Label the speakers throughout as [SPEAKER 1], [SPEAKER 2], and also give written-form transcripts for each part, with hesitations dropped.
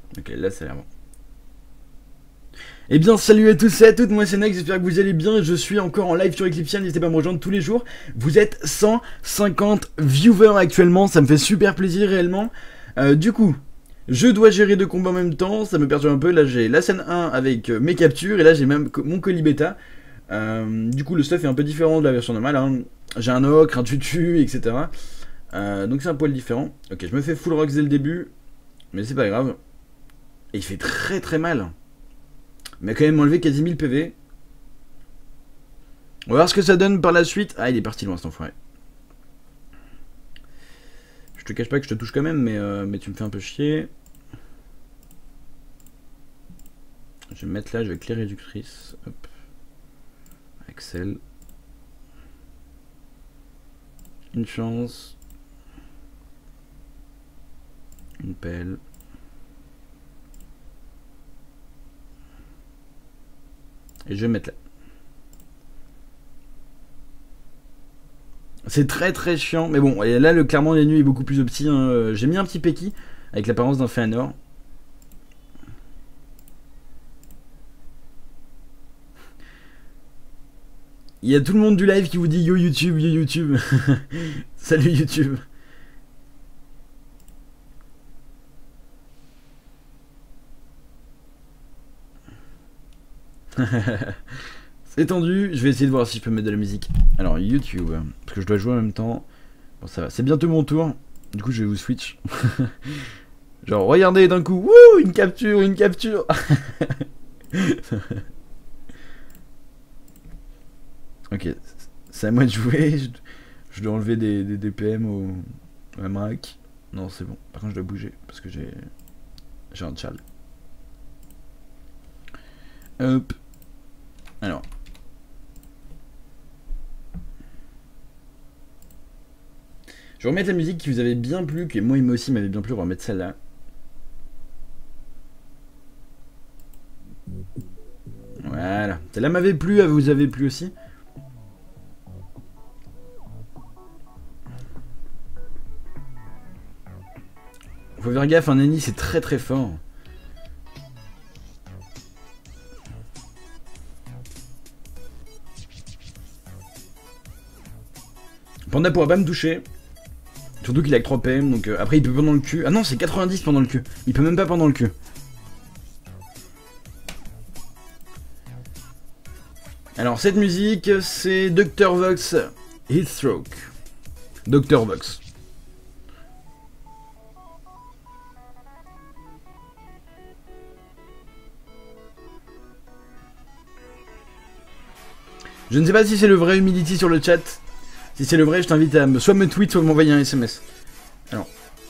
[SPEAKER 1] Ok, là ça a l'air bon. Eh bien salut à tous et à toutes, moi c'est Nex, j'espère que vous allez bien, je suis encore en live sur Eclipsia, n'hésitez pas à me rejoindre tous les jours. Vous êtes 150 viewers actuellement, ça me fait super plaisir réellement. Du coup, je dois gérer deux combats en même temps, ça me perturbe un peu, là j'ai la scène 1 avec mes captures et là j'ai même mon colis bêta. Du coup le stuff est un peu différent de la version normale, hein. J'ai un ocre, un tutu, etc. Donc c'est un poil différent. Ok, je me fais full rock dès le début, mais c'est pas grave. Et il fait très très mal. Mais quand même enlevé quasi 1000 PV. On va voir ce que ça donne par la suite. Ah, il est parti loin cet enfoiré. Je te cache pas que je te touche quand même, mais tu me fais un peu chier. Je vais me mettre là, je vais clé réductrice. Hop. Axel. Une chance. Une pelle. Et je vais me mettre là. C'est très très chiant, mais bon, là clairement la nuit est beaucoup plus opti, hein. J'ai mis un petit Peki avec l'apparence d'un Fëanor. Il y a tout le monde du live qui vous dit yo YouTube, yo YouTube. Salut YouTube. C'est tendu, je vais essayer de voir si je peux mettre de la musique. Alors YouTube, parce que je dois jouer en même temps. Bon ça va, c'est bientôt mon tour. Du coup je vais vous switch. Genre regardez d'un coup, wouh, une capture, une capture. Ok, c'est à moi de jouer. Je dois enlever des DPM au Mac. Non c'est bon, par contre je dois bouger parce que j'ai un tchal. Hop. Alors. Je vais remettre la musique qui vous avait bien plu, que moi aussi m'avait bien plu, on va remettre celle-là. Voilà. Celle-là m'avait plu, vous avez plu aussi. Faut faire gaffe, un ennemi c'est très très fort. Panda pourra pas me toucher. Surtout qu'il a que 3 PM, donc après il peut pendant le cul. Ah non, c'est 90 pendant le cul. Il peut même pas pendant le cul. Alors cette musique, c'est Dr. Vox Heatstroke. Dr. Vox. Je ne sais pas si c'est le vrai Humility sur le chat. Si c'est le vrai, je t'invite à soit me tweet, soit m'envoyer un SMS. Alors.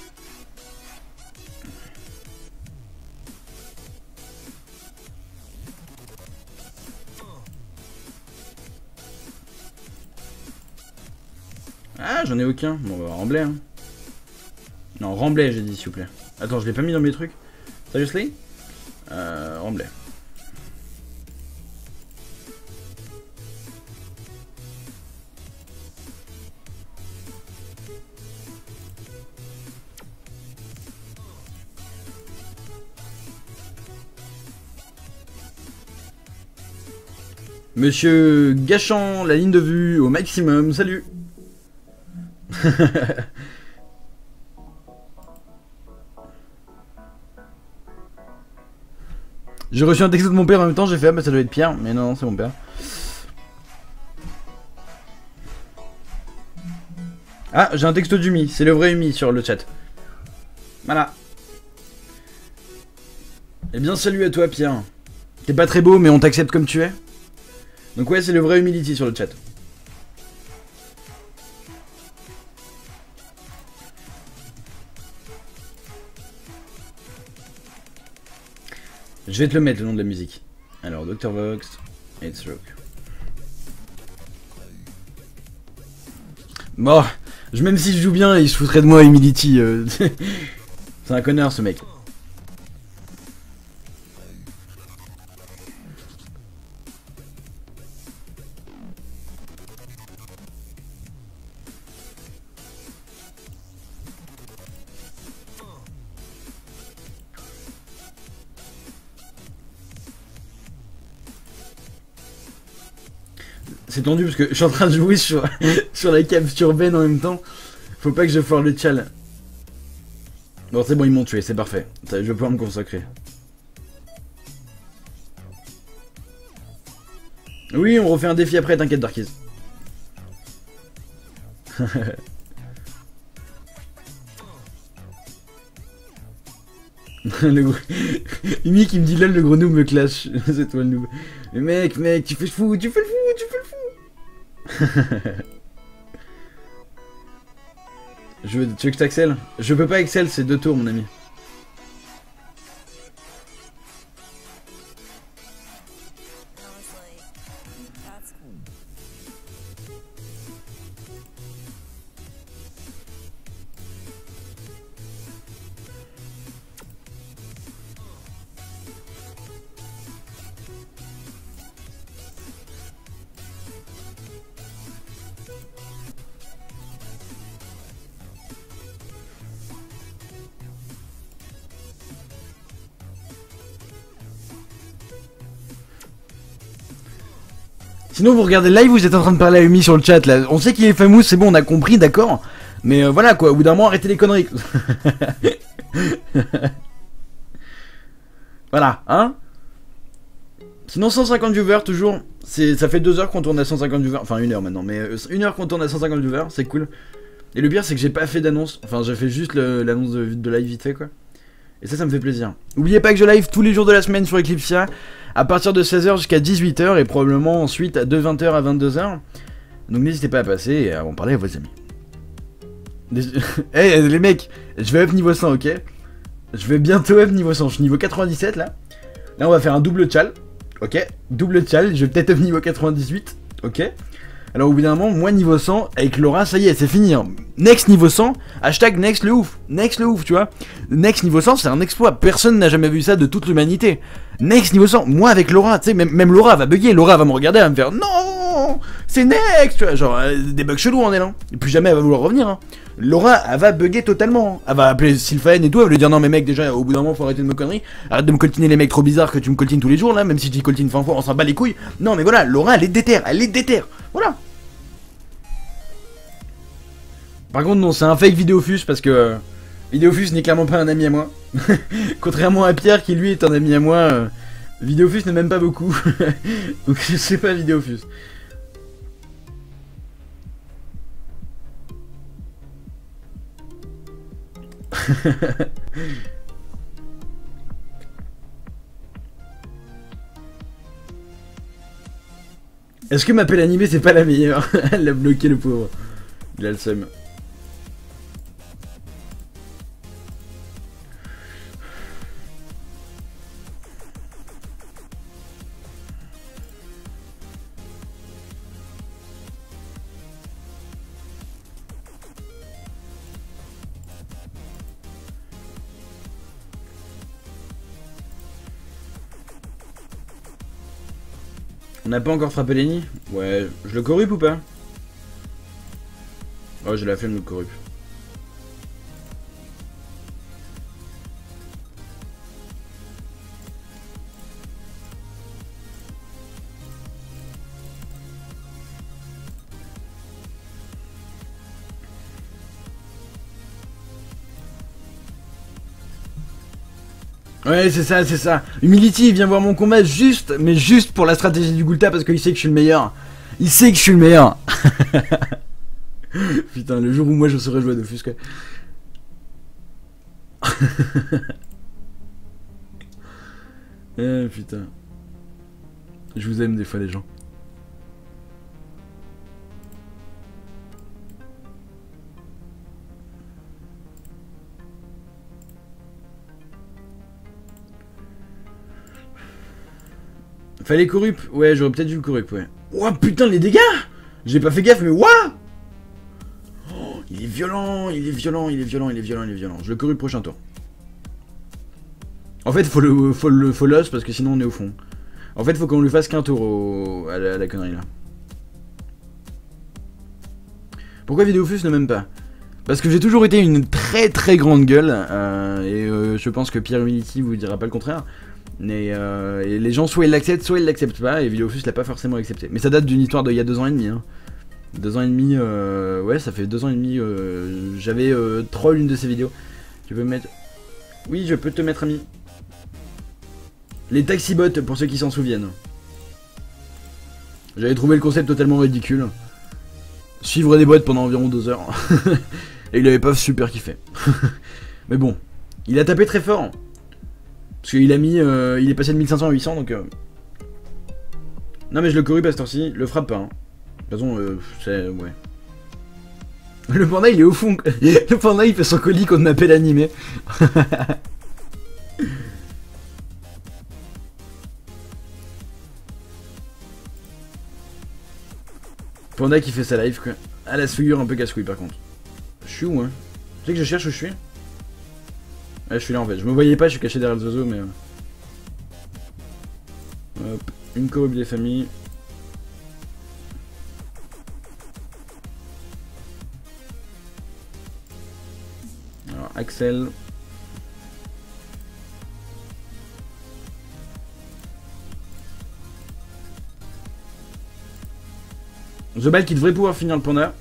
[SPEAKER 1] Ah, j'en ai aucun. Bon, bah, Remblai, hein. Non, Remblai, j'ai dit, s'il vous plaît. Attends, je l'ai pas mis dans mes trucs. Seriously Remblai. Monsieur gâchant la ligne de vue au maximum, salut. J'ai reçu un texto de mon père en même temps, j'ai fait ah bah ça doit être Pierre, mais non, c'est mon père. Ah, j'ai un texto d'Umi, c'est le vrai Umi sur le chat. Voilà. Eh bien salut à toi Pierre. T'es pas très beau mais on t'accepte comme tu es. Donc ouais, c'est le vrai Humility sur le chat. Je vais te le mettre le nom de la musique. Alors Dr. Vox, Heatstroke. Bon, même si je joue bien, il se foutrait de moi Humility. C'est un connard ce mec. C'est tendu parce que je suis en train de jouer sur, sur la capture Ben en même temps. Faut pas que je foire le tchal. Bon, c'est bon, ils m'ont tué, c'est parfait. Je vais pouvoir me consacrer. Oui, on refait un défi après, t'inquiète, Darkies. Le gros... Umi qui me dit là, le gros noob me clash. C'est toi le noob. Mais mec, tu fais le fou, tu fais le fou, tu fais le fou. Tu veux que je t'accèle? Je peux pas excel, c'est 2 tours mon ami. Sinon vous regardez le live, vous êtes en train de parler à Umi sur le chat là. On sait qu'il est famous, c'est bon, on a compris, d'accord. Mais voilà quoi, au bout d'un moment arrêtez les conneries. Voilà, hein. Sinon 150 viewers toujours, ça fait 2 heures qu'on tourne à 150 viewers, enfin 1 heure maintenant, mais 1 heure qu'on tourne à 150 viewers, c'est cool. Et le pire c'est que j'ai pas fait d'annonce, enfin j'ai fait juste l'annonce de live vite fait quoi. Et ça me fait plaisir. N'oubliez pas que je live tous les jours de la semaine sur Eclipsia, à partir de 16h jusqu'à 18h, et probablement ensuite de 20h à 22h. Donc n'hésitez pas à passer et à en parler à vos amis. Hey les mecs, je vais up niveau 100, ok. Je vais bientôt up niveau 100, je suis niveau 97 là. Là on va faire un double tchal, ok. Double tchal, je vais peut-être up niveau 98, ok. Alors au bout d'un moment, moi niveau 100, avec Laura, ça y est, c'est fini. Hein. Next niveau 100, hashtag next le ouf, tu vois. Next niveau 100, c'est un exploit, personne n'a jamais vu ça de toute l'humanité. Next niveau 100, moi avec Laura, tu sais, même Laura va bugger, Laura va me regarder, elle va me faire non, c'est next, tu vois, genre des bugs chelous en elle, hein. Et puis jamais elle va vouloir revenir, hein. Laura, elle va bugger totalement, elle va appeler Sylphaen et tout, elle va lui dire non mais mec, déjà au bout d'un moment faut arrêter de me conneries, arrête de me coltiner les mecs trop bizarres que tu me coltines tous les jours là, même si je dis coltine 20 fois, on s'en bat les couilles. Non mais voilà, Laura elle est déterre, voilà. Par contre non, c'est un fake Vidéofus parce que Vidéofus n'est clairement pas un ami à moi. Contrairement à Pierre qui lui est un ami à moi, Vidéofus ne m'aime pas beaucoup. Donc je sais pas Vidéofus. Est-ce que m'appelle animé c'est pas la meilleure? Elle l'a bloqué le pauvre. Il a le seum. On n'a pas encore frappé Lenny? Ouais, je le corrupe ou pas? Oh, j'ai la flemme de le corrupe. Ouais, c'est ça, c'est ça. Humility, il vient voir mon combat juste, mais juste pour la stratégie du Gulta parce qu'il sait que je suis le meilleur. Il sait que je suis le meilleur. Putain, le jour où moi je saurais jouer de Fusca. Eh putain. Je vous aime des fois les gens. Fallait corrup. Ouais, j'aurais peut-être dû le corrup, ouais. Ouah, putain, les dégâts! J'ai pas fait gaffe, mais ouah! Oh, il est violent, il est violent, il est violent, il est violent, il est violent. Je le corrup prochain tour. En fait, faut l'os parce que sinon on est au fond. En fait, faut qu'on lui fasse qu'un tour à la connerie là. Pourquoi Vidéofus ne m'aime pas? Parce que j'ai toujours été une très grande gueule, et je pense que Pierre Humility vous dira pas le contraire. Mais et les gens soit ils l'acceptent, soit ils l'acceptent pas, et Vidéofus l'a pas forcément accepté. Mais ça date d'une histoire d'il y a 2 ans et demi. Hein. 2 ans et demi, ouais, ça fait 2 ans et demi. J'avais troll une de ces vidéos. Tu peux me mettre. Oui, je peux te mettre ami. Les taxibots, pour ceux qui s'en souviennent. J'avais trouvé le concept totalement ridicule. Suivre des boîtes pendant environ 2 heures. Et il avait pas super kiffé. Mais bon, il a tapé très fort. Parce qu'il a mis. Il est passé de 1500 à 800 donc. Non mais je le corrige pas cette heure-ci, le frappe pas. Hein. De toute façon, c'est. Ouais. Le panda il est au fond. Le panda il fait son colis qu'on appelle animé. Panda qui fait sa live quoi. Ah la figure un peu casse-couille par contre. Je suis où hein? Tu sais que je cherche où je suis? Ouais je suis là en fait. Je me voyais pas, je suis caché derrière le zozo mais... Hop, une corrupte des familles. Alors Axel. The Ball qui devrait pouvoir finir le panda.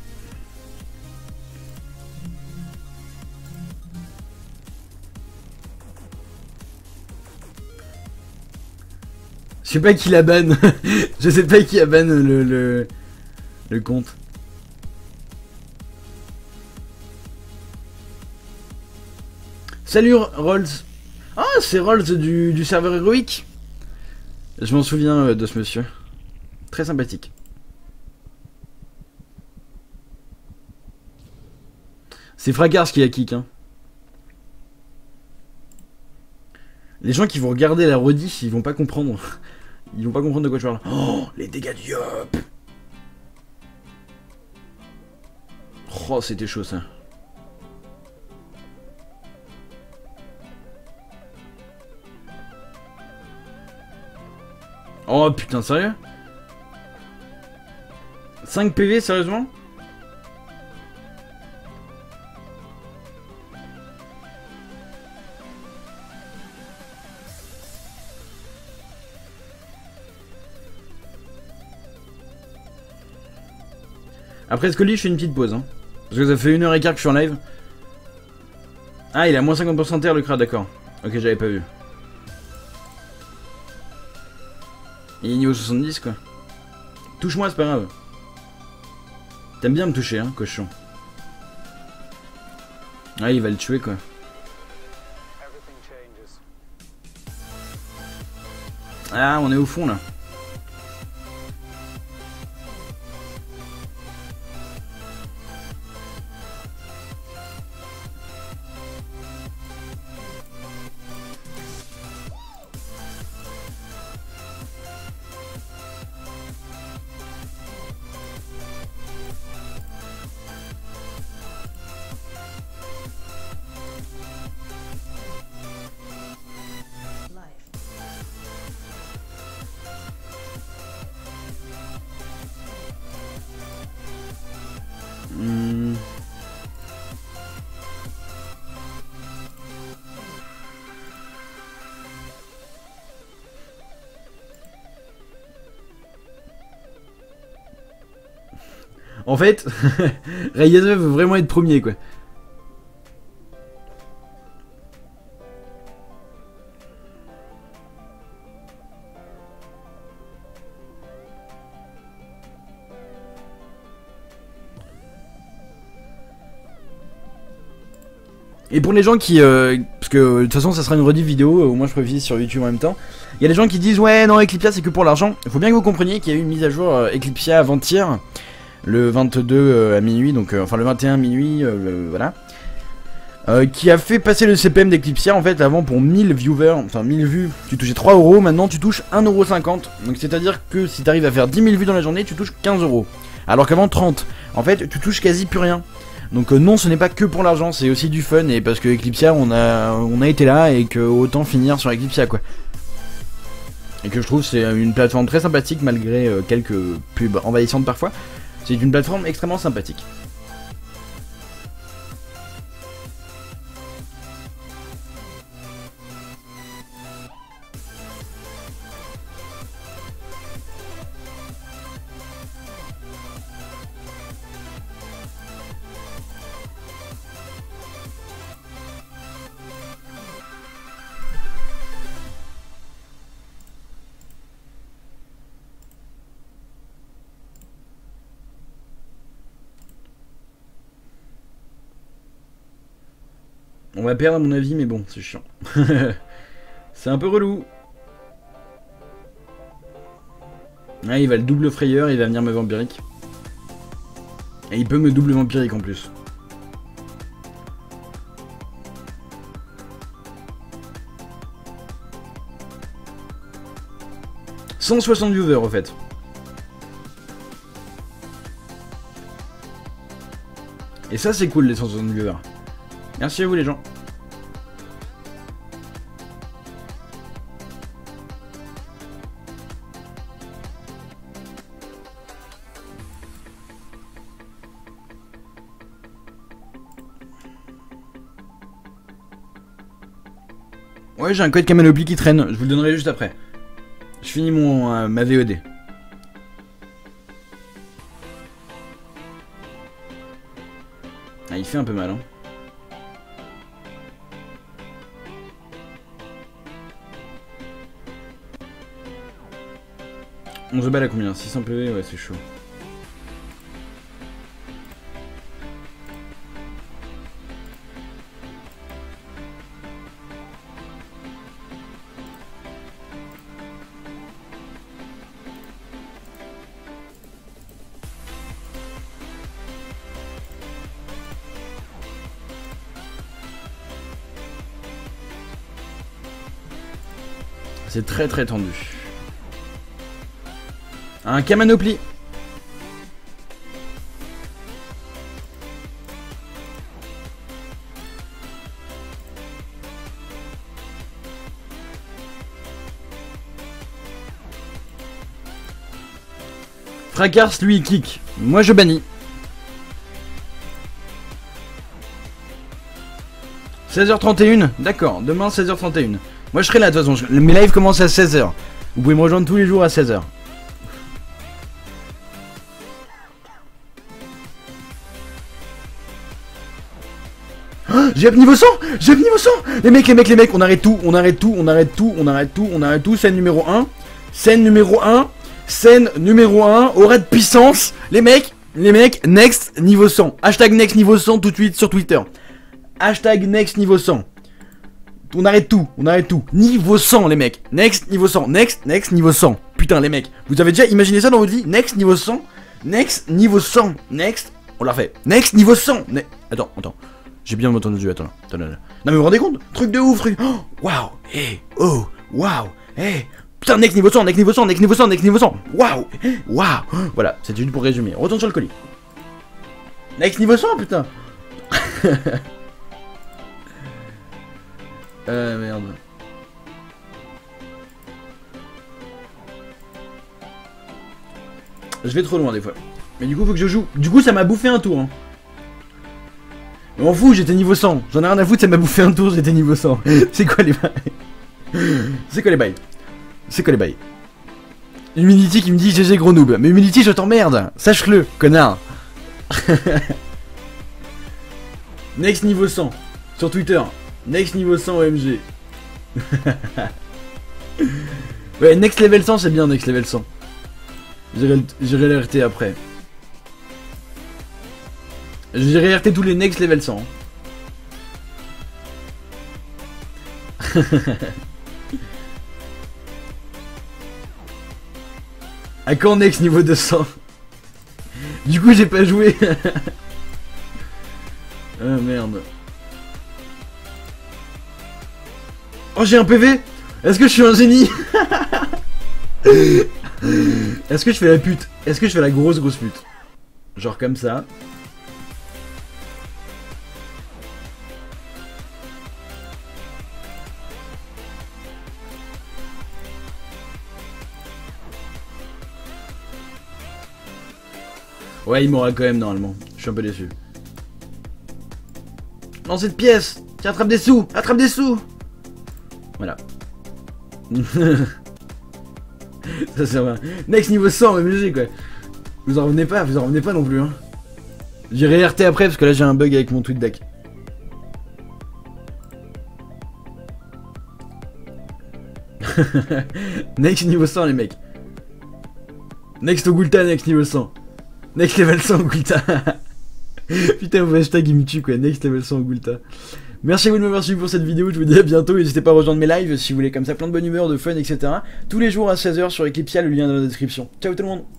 [SPEAKER 1] Je sais pas qui la banne. Je sais pas qui a banne le compte. Salut Rolls. Ah c'est Rolls du serveur héroïque. Je m'en souviens de ce monsieur. Très sympathique. C'est Fracars qui a kick hein. Les gens qui vont regarder la rediff, ils vont pas comprendre. Ils vont pas comprendre de quoi je parle. Oh, les dégâts du Yop. Oh, c'était chaud ça. Oh putain, sérieux? 5 PV, sérieusement? Après ce colis, je fais une petite pause. Hein. Parce que ça fait 1h15 que je suis en live. Ah, il a moins 50% terre le crâne, d'accord. Ok, j'avais pas vu. Il est niveau 70 quoi. Touche-moi, c'est pas grave. T'aimes bien me toucher, hein, cochon. Ah, il va le tuer quoi. Ah, on est au fond là. En fait, Rayazov veut vraiment être premier quoi. Et pour les gens qui... parce que de toute façon ça sera une rediff vidéo, au moins je prévise sur YouTube en même temps. Il y a des gens qui disent ouais non Eclipsia c'est que pour l'argent. Il faut bien que vous compreniez qu'il y a eu une mise à jour Eclipsia avant-hier. Le 22 à minuit, donc enfin le 21 à minuit, voilà. Qui a fait passer le CPM d'Eclipsia en fait avant pour 1000 viewers, enfin 1000 vues, tu touchais 3 euros, maintenant tu touches 1,50€. Donc c'est à dire que si tu arrives à faire 10 000 vues dans la journée, tu touches 15 euros. Alors qu'avant 30. En fait, tu touches quasi plus rien. Donc non, ce n'est pas que pour l'argent, c'est aussi du fun et parce que Eclipsia, on a été là et que autant finir sur Eclipsia quoi. Et que je trouve c'est une plateforme très sympathique malgré quelques pubs envahissantes parfois. C'est une plateforme extrêmement sympathique. On va perdre à mon avis, mais bon, c'est chiant. C'est un peu relou. Ah, il va le double frayeur, il va venir me vampirique. Et il peut me double vampirique en plus. « 160 viewers au fait. Et ça c'est cool les 160 viewers. Merci à vous les gens. Ouais, j'ai un code Camanoply qui traîne, je vous le donnerai juste après. Je finis ma VOD. Ah, il fait un peu mal, hein. On se bat à combien? 600 PV? Ouais, c'est chaud. C'est très très tendu. Un Camanoply. Fracars lui kick. Moi je bannis. 16h31. D'accord, demain 16h31. Moi je serai là de toute façon, mes lives commencent à 16h. Vous pouvez me rejoindre tous les jours à 16h. Oh, j'ai up niveau 100. J'ai up niveau 100. Les mecs, on arrête tout, on arrête tout, on arrête tout, on arrête tout, on arrête tout. Scène numéro 1. Scène numéro 1. Scène numéro 1. Aura de puissance. Les mecs, next niveau 100. Hashtag next niveau 100 tout de suite sur Twitter. Hashtag next niveau 100. On arrête tout, on arrête tout. Niveau 100 les mecs. Next niveau 100. Next niveau 100. Putain les mecs. Vous avez déjà imaginé ça dans votre vie? Next niveau 100. Next niveau 100. Next. On l'a refait. Next niveau 100. Attends. J'ai bien entendu. Attends. Non mais vous vous rendez compte? Truc de ouf, truc. Oh, waouh. Hey. Oh. Waouh. Hey. Putain, next niveau 100. Next niveau 100. Next niveau 100. Next niveau 100. Waouh. Waouh. Voilà. C'était juste pour résumer. Retourne sur le colis. Next niveau 100 putain. Merde. Je vais trop loin des fois. Mais du coup faut que je joue. Du coup ça m'a bouffé un tour hein. Je m'en fous, j'étais niveau 100. J'en ai rien à foutre, ça m'a bouffé un tour, j'étais niveau 100. C'est quoi les bails? C'est quoi les bails? C'est quoi les bails? Humility qui me dit GG gros noob. Mais Humility je t'emmerde. Sache-le, connard. Next niveau 100. Sur Twitter. Next niveau 100 OMG. Ouais, next level 100 c'est bien, next level 100. J'irai l'RT après. J'irai RT tous les next level 100. À quand next niveau 200? Du coup j'ai pas joué. Ah merde. Oh j'ai un PV. Est-ce que je suis un génie? Est-ce que je fais la pute? Est-ce que je fais la grosse pute? Genre comme ça. Ouais il m'aura quand même normalement. Je suis un peu déçu. Dans cette pièce. Tiens, attrape des sous. Attrape des sous. Voilà. Ça c'est vrai. Next niveau 100 MG quoi. Vous en revenez pas non plus hein. J'irai RT après parce que là j'ai un bug avec mon tweet deck. Next niveau 100 les mecs. Next au Gulta, next niveau 100. Next level 100 au Gulta. Putain, mon hashtag il me tue quoi, next level 100 au Gulta. Merci à vous de m'avoir suivi pour cette vidéo, je vous dis à bientôt, n'hésitez pas à rejoindre mes lives si vous voulez comme ça plein de bonne humeur, de fun, etc. Tous les jours à 16h sur Eclipsia, le lien est dans la description. Ciao tout le monde.